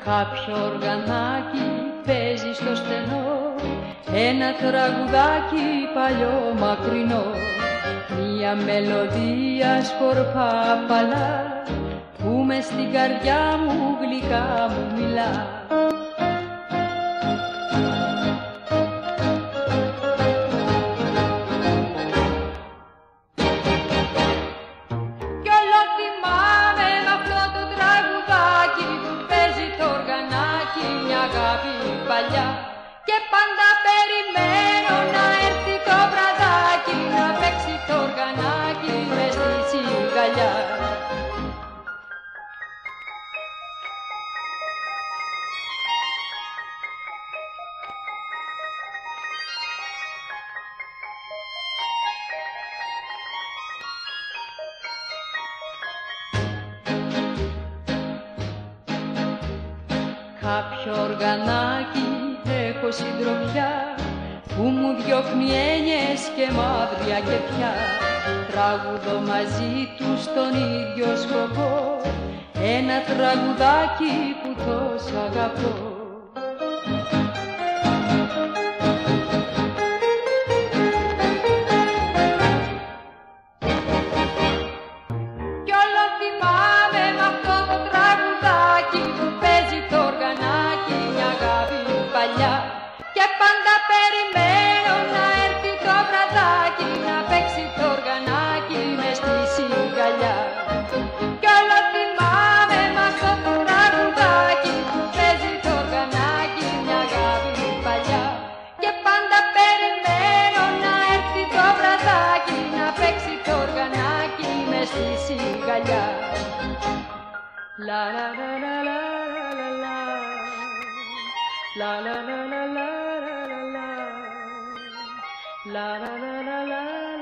Κάποιο οργανάκι παίζει στο στενό ένα τραγουδάκι παλιό μακρινό, μια μελωδία σκορπά απαλά που μες στην καρδιά μου γλυκά μου μιλά. Κι όλο θυμάμαι μ' αυτό το τραγουδάκι που παίζει το οργανάκι μια αγάπη παλιά, και πάντα περιμένω να έρθει το βραδάκι να παίξει το οργανάκι μες στη τσιγκαλιά. Κάποιο οργανάκι έχω συντροφιά που μου διώχνει έννοιες και μαύρια και πια. Τραγουδώ μαζί του στον ίδιο σκοπό ένα τραγουδάκι που τόσο αγαπώ. Κι όλο θυμάμαι μ' αυτό το τραγουδάκι που παίζει το οργανάκι μια αγάπη παλιά, και πάντα περιμένω να έρθει το βραδάκι να παίξει το οργανάκι μες στη σιγαλιά. Κι όλο θυμάμαι μ' αυτό το τραγουδάκι που παίζει το οργανάκι μια αγάπη παλιά, και πάντα περιμένω να έρθει το βραδάκι να παίξει το οργανάκι μες στη σιγαλιά. La la la la la la la la la la la la la la la la la la la